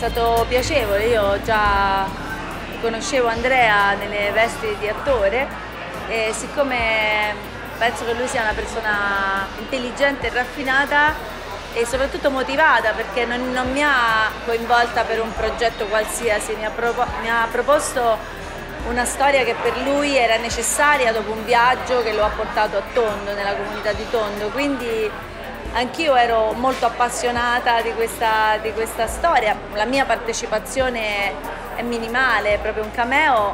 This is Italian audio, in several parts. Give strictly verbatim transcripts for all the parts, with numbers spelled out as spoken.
stato piacevole, io già conoscevo Andrea nelle vesti di attore e siccome penso che lui sia una persona intelligente e raffinata e soprattutto motivata, perché non, non mi ha coinvolta per un progetto qualsiasi, mi ha, propo, mi ha proposto una storia che per lui era necessaria dopo un viaggio che lo ha portato a Tondo, nella comunità di Tondo, quindi anch'io ero molto appassionata di questa, di questa storia. La mia partecipazione è minimale, è proprio un cameo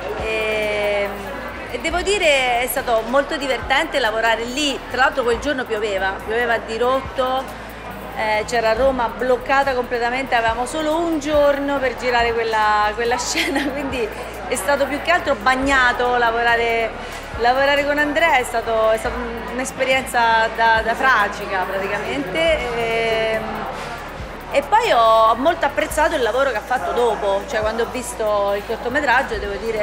e, e devo dire è stato molto divertente lavorare lì. Tra l'altro quel giorno pioveva, pioveva a dirotto, eh, c'era Roma bloccata completamente, avevamo solo un giorno per girare quella, quella scena, quindi è stato più che altro bagnato lavorare. Lavorare con Andrea è stato, è stata un'esperienza da, da fragica praticamente e, e poi ho molto apprezzato il lavoro che ha fatto dopo, cioè quando ho visto il cortometraggio devo dire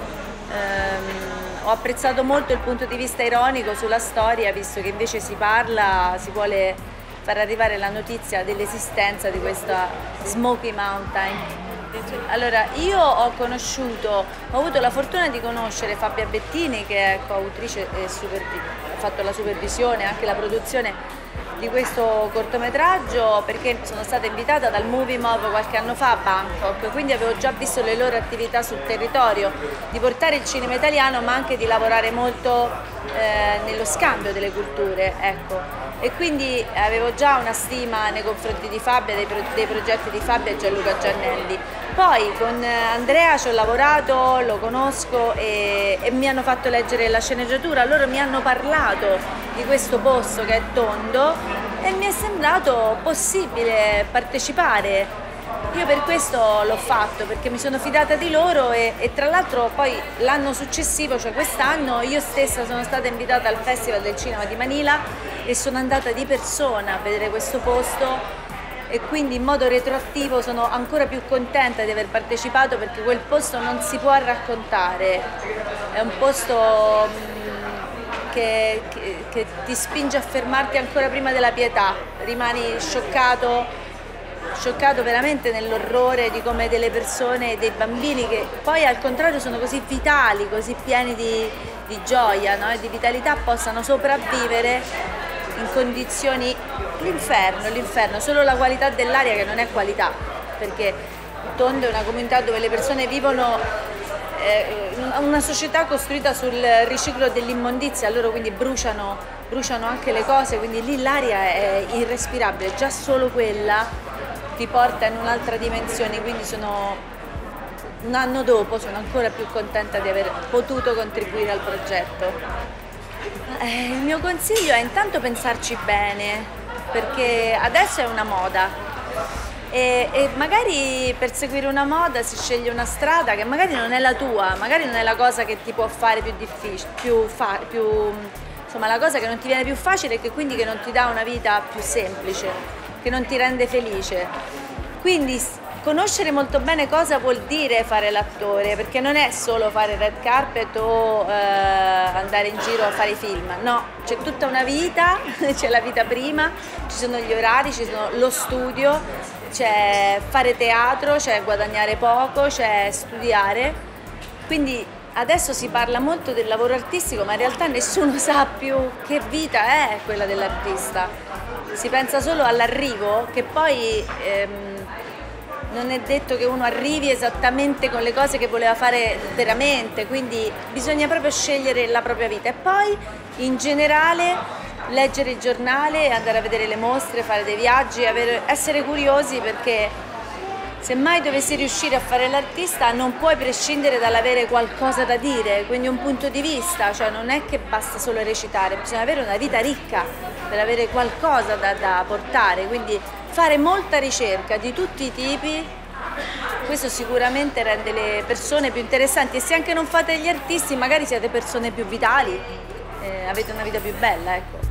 ehm, ho apprezzato molto il punto di vista ironico sulla storia, visto che invece si parla, si vuole far arrivare la notizia dell'esistenza di questa Smoky Mountain. Allora, io ho conosciuto, ho avuto la fortuna di conoscere Fabbia Bettini, che è coautrice e ha fatto la supervisione e anche la produzione di questo cortometraggio, perché sono stata invitata dal Movie Mob qualche anno fa a Bangkok, quindi avevo già visto le loro attività sul territorio, di portare il cinema italiano ma anche di lavorare molto eh, nello scambio delle culture, ecco. E quindi avevo già una stima nei confronti di Fabbia, dei, pro dei progetti di Fabbia e Gianluca Giannelli. Poi con Andrea ci ho lavorato, lo conosco e, e mi hanno fatto leggere la sceneggiatura, loro mi hanno parlato di questo posto che è Tondo e mi è sembrato possibile partecipare. Io per questo l'ho fatto, perché mi sono fidata di loro e, e tra l'altro poi l'anno successivo, cioè quest'anno, io stessa sono stata invitata al Festival del Cinema di Manila e sono andata di persona a vedere questo posto e quindi in modo retroattivo sono ancora più contenta di aver partecipato, perché quel posto non si può raccontare, è un posto che, che, che ti spinge a fermarti ancora prima della pietà, rimani scioccato scioccato veramente nell'orrore di come delle persone, dei bambini che poi al contrario sono così vitali, così pieni di, di gioia, no? E di vitalità, possano sopravvivere in condizioni, l'inferno, l'inferno, solo la qualità dell'aria che non è qualità, perché Tondo è una comunità dove le persone vivono eh, una società costruita sul riciclo dell'immondizia, loro quindi bruciano, bruciano anche le cose, quindi lì l'aria è irrespirabile, già solo quella ti porta in un'altra dimensione, quindi sono un anno dopo sono ancora più contenta di aver potuto contribuire al progetto. Eh, il mio consiglio è intanto pensarci bene, perché adesso è una moda e, e magari per seguire una moda si sceglie una strada che magari non è la tua, magari non è la cosa che ti può fare più difficile, più, fa, più insomma la cosa che non ti viene più facile e che quindi che non ti dà una vita più semplice, che non ti rende felice. Quindi conoscere molto bene cosa vuol dire fare l'attore, perché non è solo fare red carpet o eh, andare in giro a fare i film, no, c'è tutta una vita, c'è la vita prima, ci sono gli orari, ci sono lo studio, c'è fare teatro, c'è guadagnare poco, c'è studiare, quindi adesso si parla molto del lavoro artistico, ma in realtà nessuno sa più che vita è quella dell'artista. Si pensa solo all'arrivo, che poi ehm, non è detto che uno arrivi esattamente con le cose che voleva fare veramente, quindi bisogna proprio scegliere la propria vita e poi in generale leggere il giornale, andare a vedere le mostre, fare dei viaggi, avere, essere curiosi, perché se mai dovessi riuscire a fare l'artista non puoi prescindere dall'avere qualcosa da dire, quindi un punto di vista, cioè non è che basta solo recitare, bisogna avere una vita ricca per avere qualcosa da, da portare, quindi fare molta ricerca di tutti i tipi, questo sicuramente rende le persone più interessanti e se anche non fate gli artisti magari siete persone più vitali, eh, avete una vita più bella, ecco.